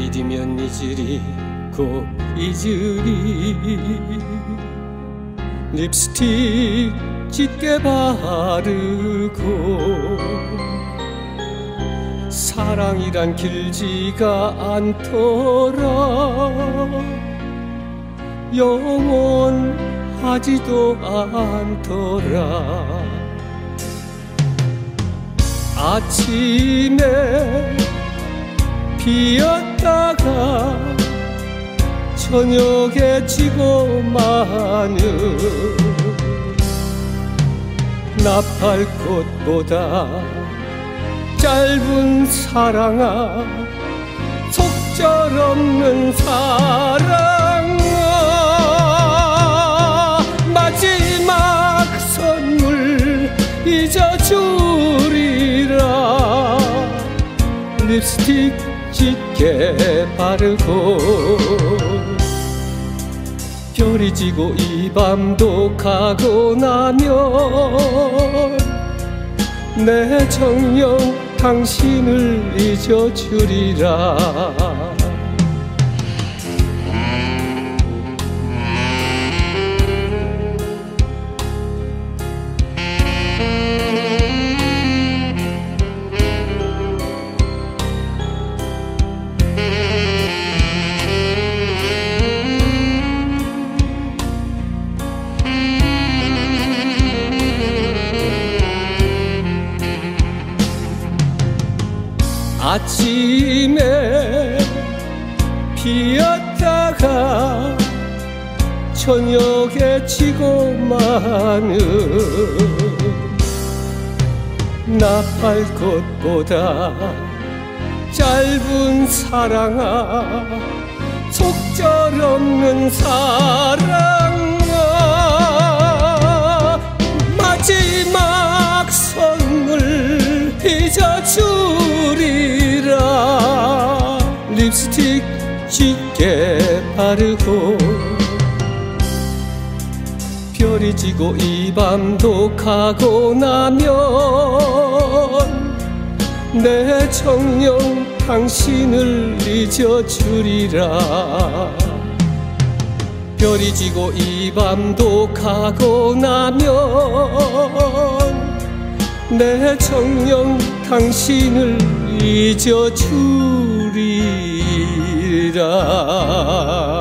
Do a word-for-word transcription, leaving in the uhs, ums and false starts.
잊으면 잊으리 꼭 잊으리. 립스틱 짙게 바르고 사랑이란 길지가 않더라. 영원하지도 않더라. 아침에 피었다가 저녁에 지고 마는 나팔꽃보다 짧은 사랑아, 속절없는 사랑아, 마지막 선물 잊어주리라. 립스틱 짙게 바르고 별이 지고 이 밤도 가고 나면 내 정녕 당신을 잊어주리라. 아침에 피었다가 저녁에 지고 마는 나팔꽃보다 짧은 사랑아, 속절없는 사랑아, 마지막 선물 잊어주리라. 립스틱 짙게 바르고 별이 지고 이 밤도 가고 나면 내 정녕 당신을 잊어주리라. 별이 지고 이 밤도 가고 나면 내 정녕 당신을 잊어주리라.